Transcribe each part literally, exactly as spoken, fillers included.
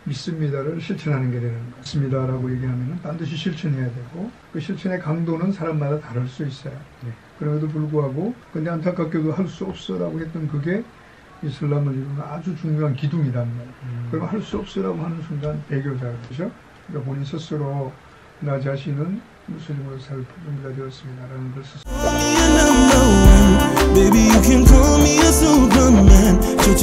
믿습니다를 실천하는 게 되는 거예요. 믿습니다라고 얘기하면 반드시 실천해야 되고 그 실천의 강도는 사람마다 다를 수 있어요. 네. 그럼에도 불구하고 근데 안타깝게도 할 수 없어라고 했던 그게 이슬람을 이루는 아주 중요한 기둥이란 말이에요. 음. 그럼 할 수 없어라고 하는 순간 배교자가 되죠. 그러니까 본인 스스로 나 자신은 무슬림으로 살 준비가 되었습니다라는 걸 스스로 Baby, you can call me a Superman.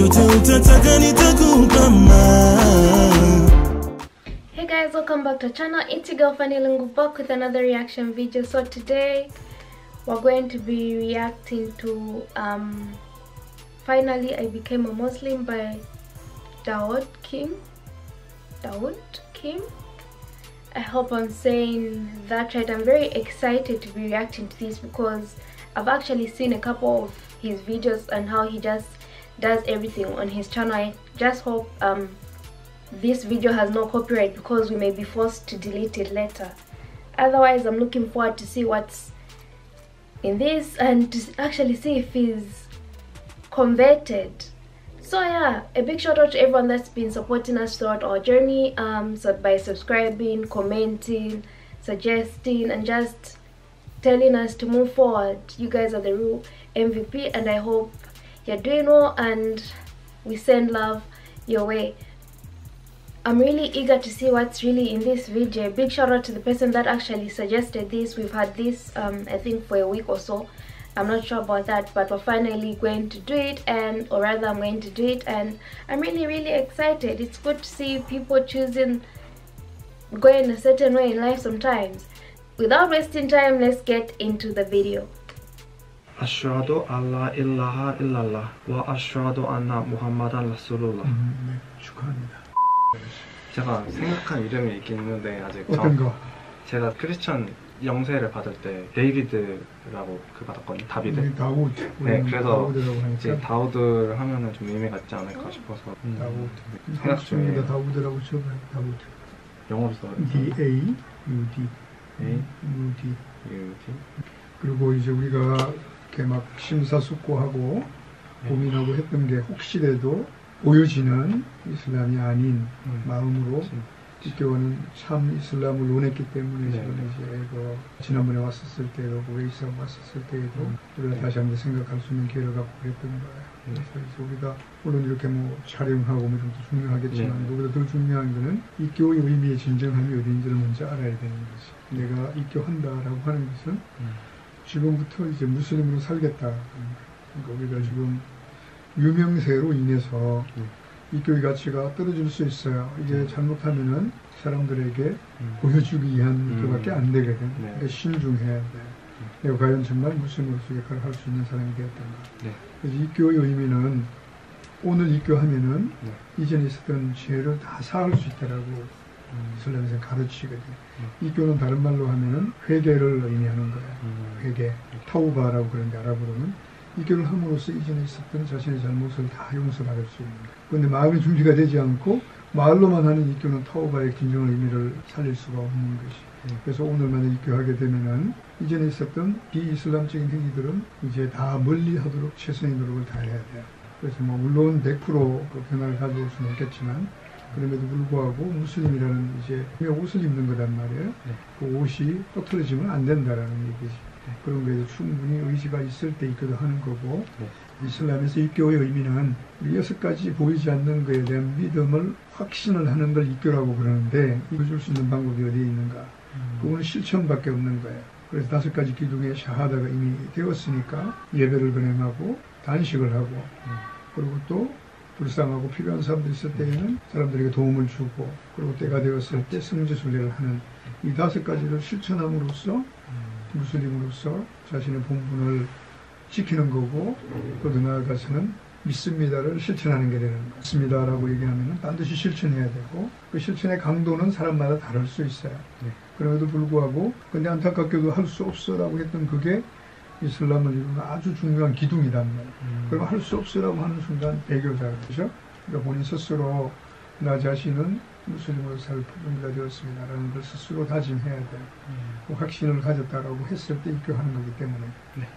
Hey guys, welcome back to our channel. It's your girl Fanny back with another reaction video. So today we're going to be reacting to um Finally I Became a Muslim by Daud Kim. Daud Kim? I hope I'm saying that right. I'm very excited to be reacting to this because I've actually seen a couple of his videos and how he just does everything on his channel. I just hope um, this video has no copyright because we may be forced to delete it later. Otherwise, I'm looking forward to see what's in this and to actually see if he's converted. So yeah, a big shout out to everyone that's been supporting us throughout our journey, um, so by subscribing, commenting, suggesting, and just telling us to move forward. You guys are the real M V P and I hope you're doing well and we send love your way. I'm really eager to see what's really in this video. Big shout out to the person that actually suggested this. We've had this um, I think for a week or so. I'm not sure about that, but we're finally going to do it, and or rather I'm going to do it, and I'm really really excited. It's good to see people choosing going a certain way in life sometimes. Without wasting time, let's get into the video. 아슈하도 알라 일라하 일랄라 와 아슈하도 안나 무함마단 라술룰라. 네, 축하합니다. 제가 생각한 이름이 있긴 있는데 아직 어떤 저, 거? 제가 크리스천 영세를 받을 때 데이비드라고 그 받았거든요. 다비드. 우리 다우드. 네, 그래서 이제 하니까. 다우드를 하면은 좀 의미 같지 않을까 싶어서 음, 다우드. 생각 중이에요. 다우드라고 쳐봐요. 다우드. 영어로 써요. D A U D. A U D. U D. 그리고 이제 우리가 이렇게 막 심사숙고하고 네. 고민하고 했던 게 혹시라도 보여지는 이슬람이 아닌 음. 마음으로 기교는 참 이슬람을 원했기 때문에 네. 저는 이제 그 지난번에 왔었을 때도 웨이스하고 왔었을 때에도 음. 우리가 네. 다시 한번 생각할 수 있는 기회를 갖고 그랬던 거예요. 네. 그래서 이제 우리가 물론 이렇게 뭐 촬영하고 뭐 이런 것도 중요하겠지만 네. 그보다 더 중요한 거는 이 교의 의미의 진정함이 어딘지를 먼저 알아야 되는 거지. 내가 이 교한다라고 하는 것은 음. 지금부터 이제 무슬림으로 살겠다. 그러니까 우리가 지금 유명세로 인해서 음. 이 교의 가치가 떨어질 수 있어요. 이게 음. 잘못하면은 사람들에게 음. 보여주기 위한 음. 그밖에 안 되거든. 네. 그러니까 신중해야 돼. 음. 내가 과연 정말 무슬림으로서 역할을 할 수 있는 사람이 되었던가. 네. 그래서 이 교의 의미는 오늘 이 교하면은 네. 이전에 있었던 죄를 다 사할 수 있다라고 음. 이슬람에서 가르치거든. 음. 이 교는 다른 말로 하면은 회개를 의미하는 거야. 음. 회개. 타우바라고 그러는데 아랍어로는. 이 교를 함으로써 이전에 있었던 자신의 잘못을 다 용서받을 수 있는 거예요. 그런데 마음의 준비가 되지 않고 말로만 하는 이 교는 타우바의 진정한 의미를 살릴 수가 없는 것이. 음. 그래서 오늘 만약 이 교하게 되면은 이전에 있었던 비이슬람적인 행위들은 이제 다 멀리 하도록 최선의 노력을 다해야 돼요. 그래서 뭐 물론 백 퍼센트 그 변화를 가져올 수는 없겠지만 그럼에도 불구하고 무슬림이라는 이제 옷을 입는 거란 말이에요. 네. 그 옷이 흐트러지면 안 된다라는 얘기지. 네. 그런 거에도 충분히 의지가 있을 때 입교도 하는 거고 네. 이슬람에서 입교의 의미는 여섯 가지 보이지 않는 것에 대한 믿음을 확신을 하는 걸 입교라고 그러는데 입어줄 수 있는 방법이 어디에 있는가? 음. 그거는 실천밖에 없는 거예요. 그래서 다섯 가지 기둥에 샤하다가 이미 되었으니까 예배를 건행하고 단식을 하고 음. 그리고 또 불쌍하고 필요한 사람들이 있을 때에는 사람들에게 도움을 주고 그리고 때가 되었을 때 성지순례를 하는 이 다섯 가지를 실천함으로써 무슬림으로서 자신의 본분을 지키는 거고 또 나아가서는 믿습니다를 실천하는 게 되는 거예요. 믿습니다라고 얘기하면 반드시 실천해야 되고 그 실천의 강도는 사람마다 다를 수 있어요. 네. 그럼에도 불구하고 근데 안타깝게도 할 수 없어라고 했던 그게 이슬람을 이루는 아주 중요한 기둥이란 말이에요. 음. 그럼 할 수 없으라고 하는 순간 배교자가 되죠. 그러니까 본인 스스로 나 자신은 무슬림으로 살 준비가 되었습니다라는 걸 스스로 다짐해야 돼요. 음. 그 확신을 가졌다라고 했을 때 입교하는 거기 때문에. 네.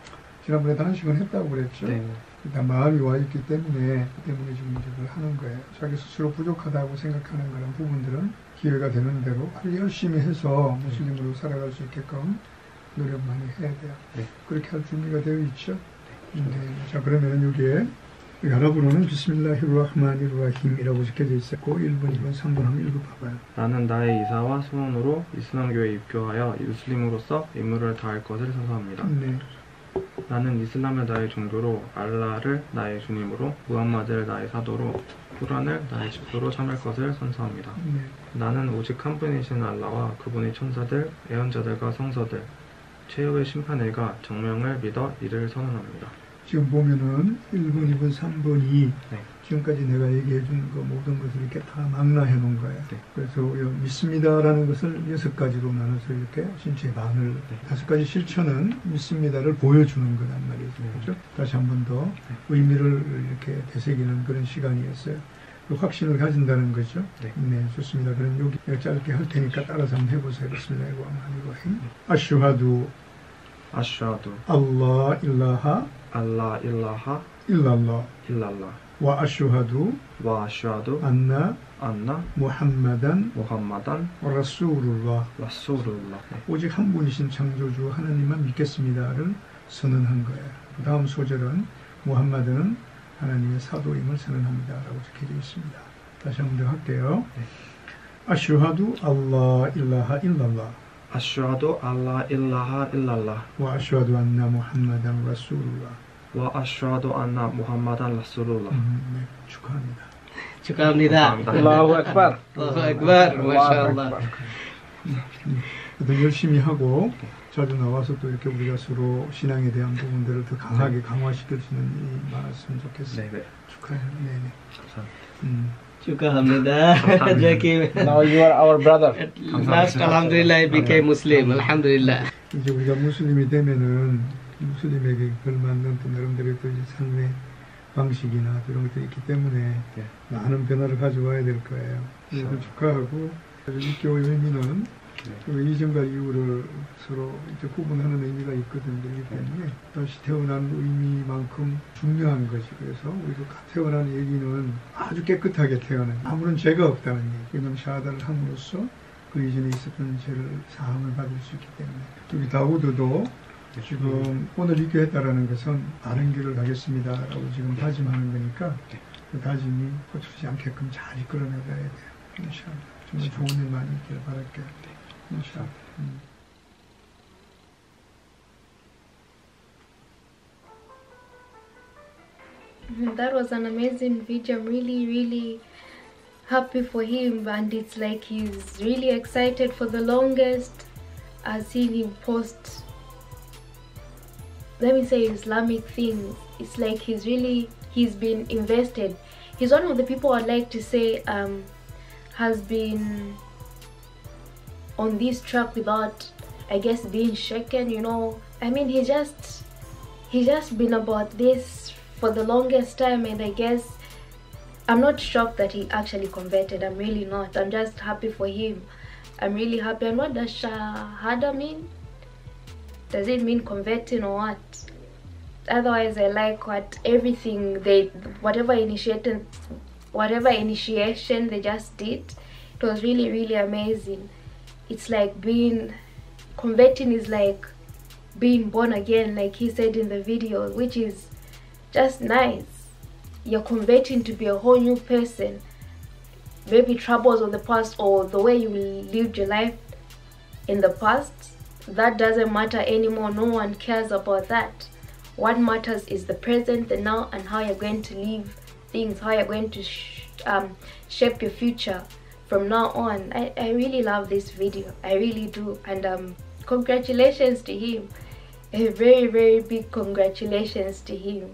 지난번에 단식은 했다고 그랬죠. 네. 일단 마음이 와 있기 때문에 때문에 지금 이제 그걸 하는 거예요. 자기 스스로 부족하다고 생각하는 그런 부분들은 기회가 되는 대로 아주 열심히 해서 무슬림으로 살아갈 수 있게끔 노력 많이 해야 돼요. 네. 그렇게 할 준비가 되어 있죠. 네. 네. 자, 그러면 여기에 아랍어로는 비스밀라히르라흐마니르라힘이라고 적혀져 있었고 일 번, 이 번, 삼 번 한번 읽어봐봐요. 나는 나의 이사와 소원으로 이슬람교에 입교하여 무슬림으로서 임무를 다할 것을 선서합니다. 네. 나는 이슬람을 나의 종교로, 알라를 나의 주님으로, 무함마드를 나의 사도로, 쿠란을 나의 집도로 참을 것을 선서합니다. 네. 나는 오직 한 분이신 알라와 그분의 천사들, 애언자들과 성서들, 최후의 심판일과 정명을 믿어 이를 선언합니다. 지금 보면은 일 번, 이 번, 삼 번이 네. 지금까지 내가 얘기해 준 그 모든 것을 이렇게 다 망라해 놓은 거예요. 네. 그래서 믿습니다라는 것을 여섯 가지로 나눠서 이렇게 신체의 반을, 네. 다섯 가지 실천은 믿습니다를 보여주는 거란 말이죠. 네. 그렇죠? 다시 한 번 더 네. 의미를 이렇게 되새기는 그런 시간이었어요. 그 확신을 가진다는 거죠. 네. 네, 좋습니다. 그럼 여기 짧게 할 테니까 따라서 한번 해보세요. 비스밀라히르라흐마니르라힘. 아슈하두 아슈하두 알라 일라하 알라 일라하 일랄라 일랄라 와 아슈하두 와 아슈하두 안나 안나 무함마단 무함마단 라수룰라 라수룰라. 네. 오직 한 분이신 창조주 하나님만 믿겠습니다를 선언한 거예요. 그 다음 소절은 무함마드는 하나님의 사도임을 선언합니다 라고 적혀져 있습니다. 다시 한 번 더 할게요. 네. 아슈하두 알라 일라하 일랄라 아슈하두 알라 일라하 일랄라 와 아슈하두 안나 무함마단 라수룰라. 와 아슈하두 안나 무함마단 라수룰라. 음, 네, 축하합니다. 축하합니다. Allahu Akbar. Allahu Akbar. 마샬lah. 더 열심히 하고 자주 나와서 또 이렇게 우리가 서로 신앙에 대한 부분들을 더 강하게 강화시킬 수 있는 일이 많았으면 좋겠어요. 네네. 축하해요. 네네. 감사합니다. 음. 축하합니다. Jackie. Now you are our brother. Last, Alhamdulillah, I became Muslim. Alhamdulillah. 이제 우리가 무슬림이 되면은 무슬림에게 걸맞는 또 나름대로 또 이제 삶의 방식이나 이런 것들이 있기 때문에 네. 많은 변화를 가져와야 될 거예요. 그래서 축하하고 입교의 의미는 그 이전과 이후를 서로 이제 구분하는 의미가 있거든요. 그렇기 때문에 다시 태어난 의미만큼 중요한 것이, 그래서 우리가 태어난 얘기는 아주 깨끗하게 태어난, 아무런 죄가 없다는 얘기. 왜냐하면 샤하다를 함으로써 그 이전에 있었던 죄를 사함을 받을 수 있기 때문에. 우리 다우드도 지금 오늘 입교했다라는 것은 다른 길을 가겠습니다라고 지금 다짐하는 거니까 그 다짐이 거칠지 않게끔 잘 이끌어 나가야 돼요. 인샤알라. 정말 좋은 일 많이 있기를 바랄게요. 인샤알라. 음. That was an amazing video. I'm really, really happy for him, and it's like he's really excited. For the longest, I've seen him post, let me say, Islamic things. It's like he's really, he's been invested. He's one of the people I'd like to say um, has been on this track without, I guess, being shaken, you know. I mean, he just, he's just been about this for the longest time, and I guess I'm not shocked that he actually converted. I'm really not. I'm just happy for him. I'm really happy. And what does shahada mean? Does it mean converting or what? Otherwise, I like what everything they, whatever initiated, whatever initiation they just did. It was really, really amazing. It's like being, converting is like being born again, like he said in the video, which is just nice. You're converting to be a whole new person. Maybe troubles of the past or the way you lived your life in the past, that doesn't matter anymore. No one cares about that. What matters is the present, the now, and how you're going to live things, how you're going to sh um, shape your future from now on. I, I really love this video. I really do. And um, congratulations to him. A very, very big congratulations to him.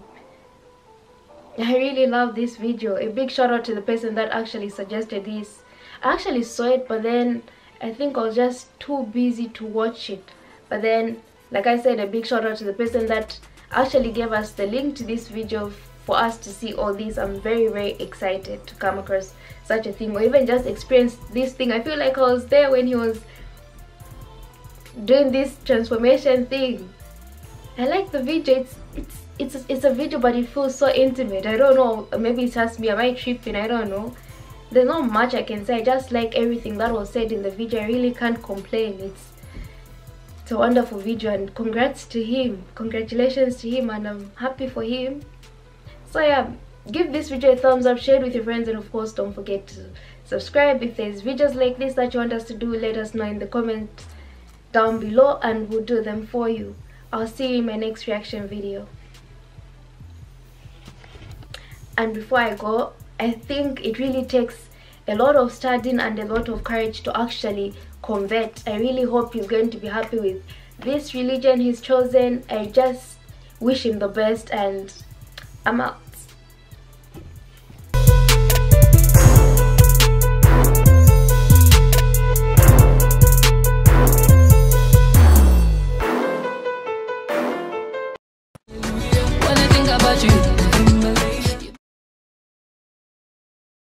I really love this video. A big shout out to the person that actually suggested this. I actually saw it, but then I think I was just too busy to watch it. But then, like I said, a big shout out to the person that actually gave us the link to this video for us to see all this. I'm very, very excited to come across such a thing, or even just experience this thing. I feel like I was there when he was doing this transformation thing. I like the video. It's it's it's it's a video, but it feels so intimate. I don't know. Maybe it's just me. Am I tripping? I don't know. There's not much I can say. I just like everything that was said in the video. I really can't complain. It's it's a wonderful video, and congrats to him. Congratulations to him, and I'm happy for him. So yeah, give this video a thumbs up, share it with your friends, and of course don't forget to subscribe. If there's videos like this that you want us to do, let us know in the comments down below and we'll do them for you. I'll see you in my next reaction video. And before I go, I think it really takes a lot of studying and a lot of courage to actually convert. I really hope he's going to be happy with this religion he's chosen. I just wish him the best, and I'm out.